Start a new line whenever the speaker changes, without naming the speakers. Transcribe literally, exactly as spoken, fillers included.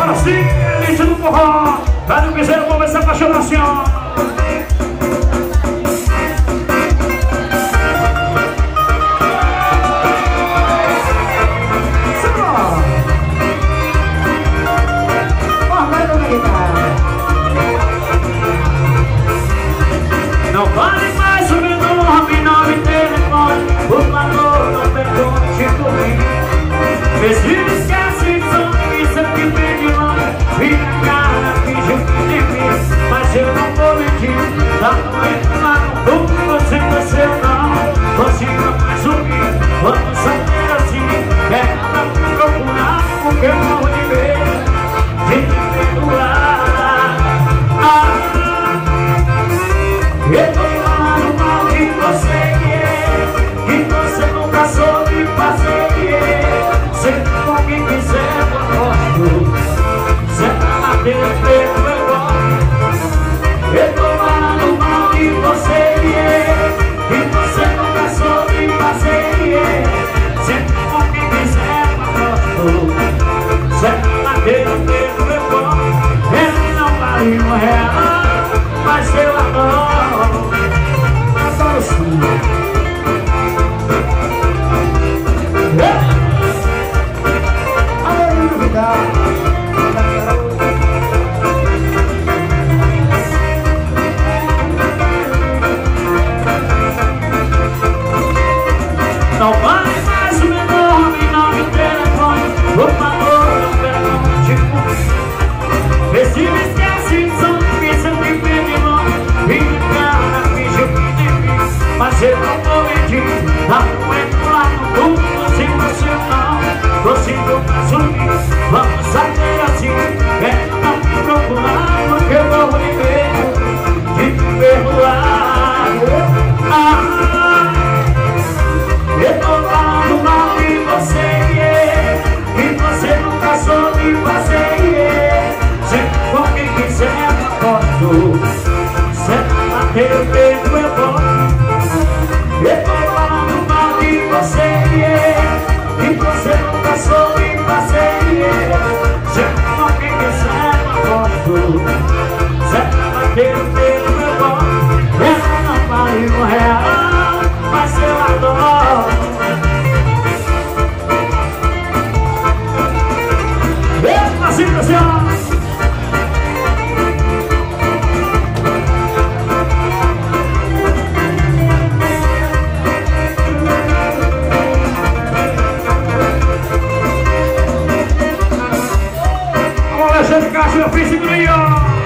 Agora sim, início do forró. Vai no piseiro, vamos ver essa apaixonação. Não vale mais o meu nome, nome e telefone. Por favor, não pergunte por mim. Vê se esquece de som que sempre vem de longe. Vira a cara, finge de mim. Mas eu não vou mentir. Lá no entro, lá no fundo, você não seu nome. Você não vai subir, vamos saber assim. É nada pra procurar, porque eu morro de medo de te perdoar. Ah, eu tô falando mal de você, que você nunca soube fazer. Sempre com quem quiser eu gosto, sempre na defesa eu gosto. Eu tô falando mal de você, que você nunca soube fazer. Sempre com quem quiser eu gosto, sempre na defesa eu gosto. Ele não vale um real, mas eu adoro. Adoro sim. Adoro novidade. Não vale mais o meu nome, nome e telefone. Por favor, não pergunte por mim. Vê se me esquece de som que sempre vem de longe. Vem cara, finge o que de mim. Mas eu não vou mentir. Lá no entro, lá no fundo, você você não. Você nunca subir, vamos saber assim. É não me procurar, porque eu morro de medo de te perdoar. Ah, eu tô falando mal de você, que você nunca soube fazer. Sempre com quem quiser eu gosto, sempre na teu peito eu gosto. Eu tô falando mal de você, que você nunca soube fazer. Sempre com quem quiser eu gosto, sempre na teu peito eu gosto. Ela não vale um real, mas eu adoro. Epa, situação. Vamos lá, Alexandre Castro, meu príncipe do Rio.